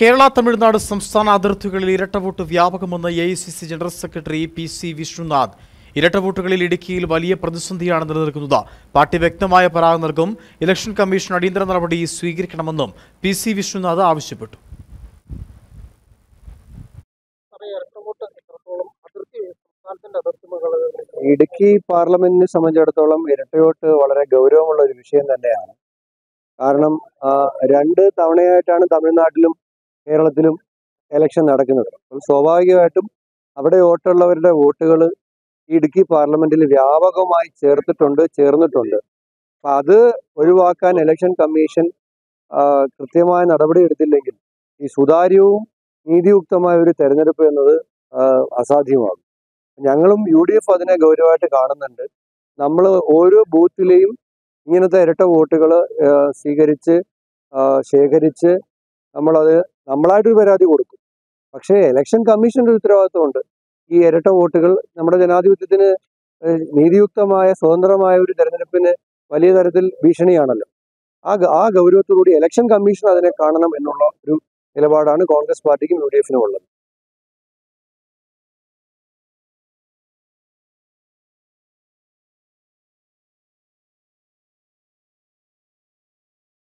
കേരള തമിഴ്നാട് സംസ്ഥാന അതിർത്തികളിൽ ഇരട്ടവോട്ട് വ്യാപകമെന്ന് AICC general secretary PC Vishnunath. ഇരട്ടവോട്ടുകളിൽ ഇടുക്കിയിൽ വലിയ പ്രതിസന്ധിയാണ് നിലനിൽക്കുന്നത്. പാർട്ടി വ്യക്തമായ പരാതി നൽകും. ഇലക്ഷൻ കമ്മീഷൻ അടിയന്തര നടപടി സ്വീകരിക്കണമെന്നും PC വിഷ്ണുനാഥ് ആവശ്യപ്പെട്ടു. ഇടുക്കി പാർലമെന്റിനെ സംബന്ധിച്ചിടത്തോളം ഇരട്ടവോട്ട് വളരെ ഗൗരവമുള്ള ഒരു വിഷയം തന്നെയാണ്. കാരണം 2 തവണയായിട്ടാണ് തമിഴ്നാട്ടിലും കേരളത്തിലും ഇലക്ഷൻ നടക്കുന്നത്. അപ്പോൾ സ്വാഭാവികമായിട്ടും അവിടെ വോട്ടുള്ളവരുടെ വോട്ടുകൾ ഇടുക്കി പാർലമെന്റിൽ വ്യാപകമായി ചേർന്നിട്ടുണ്ട്. അപ്പം അത് ഒഴിവാക്കാൻ ഇലക്ഷൻ കമ്മീഷൻ കൃത്യമായ നടപടി എടുത്തില്ലെങ്കിൽ ഈ സുതാര്യവും നീതിയുക്തമായ ഒരു തെരഞ്ഞെടുപ്പ് എന്നത് അസാധ്യമാകും. ഞങ്ങളും UDF അതിനെ ഗൗരവമായിട്ട് കാണുന്നുണ്ട്. നമ്മൾ ഓരോ ബൂത്തിലെയും ഇങ്ങനത്തെ ഇരട്ട വോട്ടുകൾ ശേഖരിച്ച് നമ്മളായിട്ടൊരു പരാതി കൊടുക്കും. പക്ഷേ ഇലക്ഷൻ കമ്മീഷന്റെ ഉത്തരവാദിത്വമുണ്ട്. ഈ ഇരട്ട വോട്ടുകൾ നമ്മുടെ ജനാധിപത്യത്തിന് നീതിയുക്തമായ സ്വതന്ത്രമായ ഒരു തെരഞ്ഞെടുപ്പിന് വലിയ തരത്തിൽ ഭീഷണിയാണല്ലോ. ആ ഗൗരവത്തോടുകൂടി ഇലക്ഷൻ കമ്മീഷൻ അതിനെ കാണണം എന്നുള്ള ഒരു നിലപാടാണ് കോൺഗ്രസ് പാർട്ടിക്കും UDF-നും ഉള്ളത്.